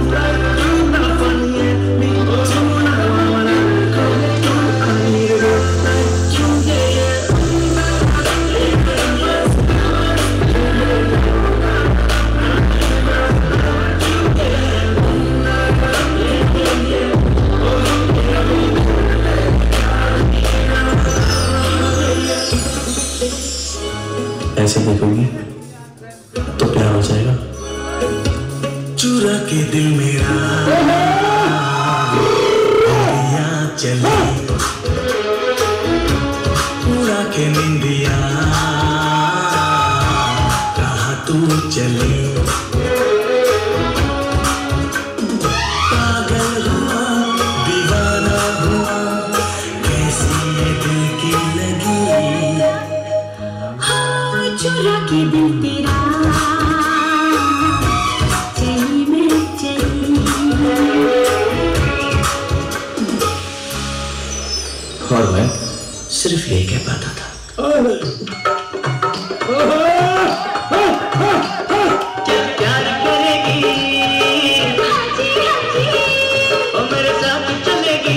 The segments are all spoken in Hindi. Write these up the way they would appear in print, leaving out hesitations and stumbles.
ऐसे देखोगी तो प्यार हो जाएगा। चुरा के दिल मेरा चली उड़ा के निंदिया कहाँ तू चली। पागल हुआ दीवाना हुआ कैसी ये दिल की लगी। चुरा के दिल तेरा चली मैं चली। और मैं सिर्फ ये कह पाता था। क्या प्यार करेगी और मेरे साथ चलेगी।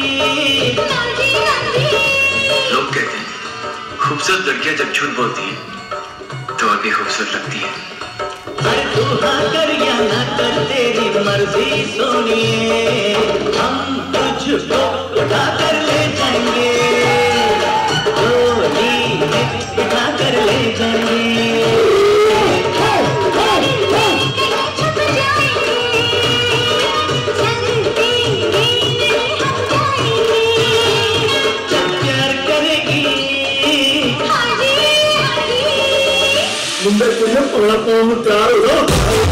लोग कहते हैं खूबसूरत लड़कियां जब झूठ बोलती हैं तो और भी खूबसूरत लगती है। अरे तू हाँ कर या ना कर तेरी मर्जी सोनिए हम तुझको उठा कर ले जाएंगे उठा कर ले जाएंगे। जब प्यार करेगी मुंबई को ये पकड़ा पाऊँ प्यार हो जाओ।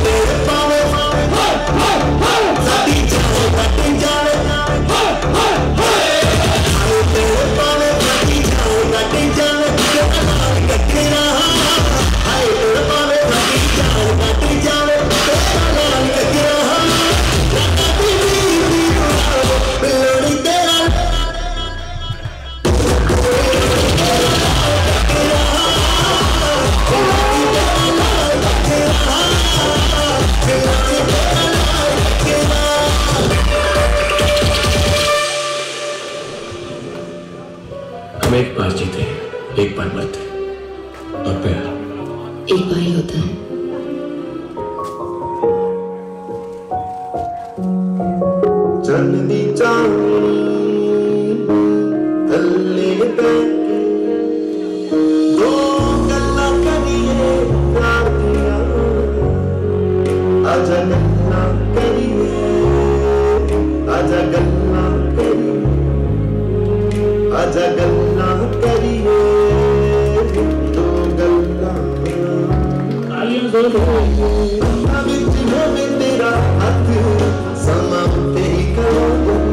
हम एक बार जीते एक बार मरते और प्यार एक बार ही होता है। चलदी चांदनी थल्ले बैठे दो गल्ला करिए प्यार दिया आजा गल्ला करिए आजा गल्ला करिए आजा गल्ला करिए दो गल्ला में तेरा हाथ समा तेरी करो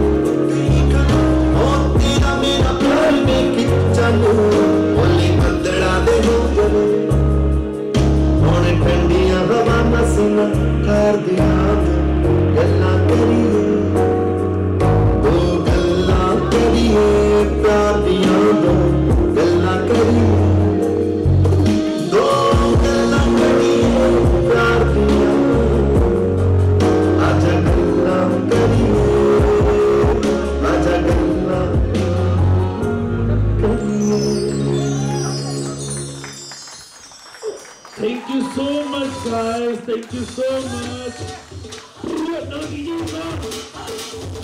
ओ तेरा मेरा प्यार में किचन बोली बदला दे हो होने ठंडियां हवा नसीना कर दिया गल्ला करिए दो गल्ला करिए प्यार दिया दो गल्ला करिए दो गल्ला करिए प्यार दिया आजा गल्ला करिए आजा गल्ला करिए। Thank you so much, guys. Thank you so much.